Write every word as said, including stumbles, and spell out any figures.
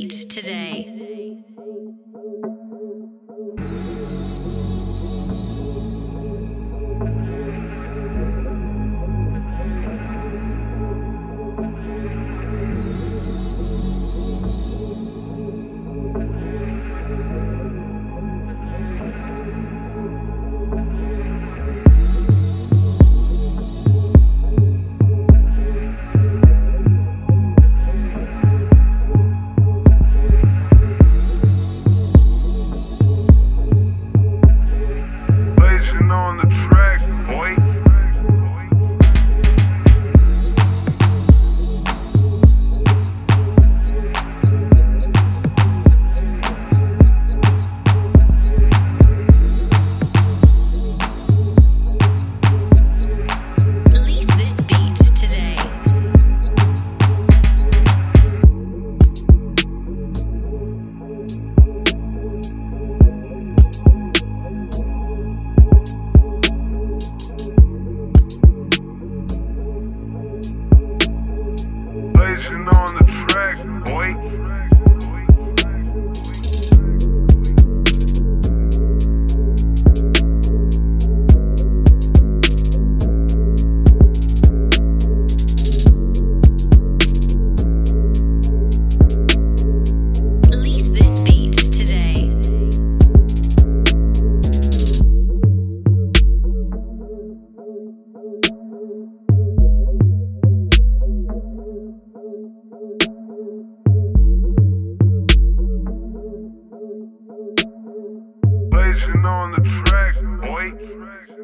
beat today. On the track, boy. Release this beat today. Blazing on the track, boy. Release this beat today. Blazing on the track, boy.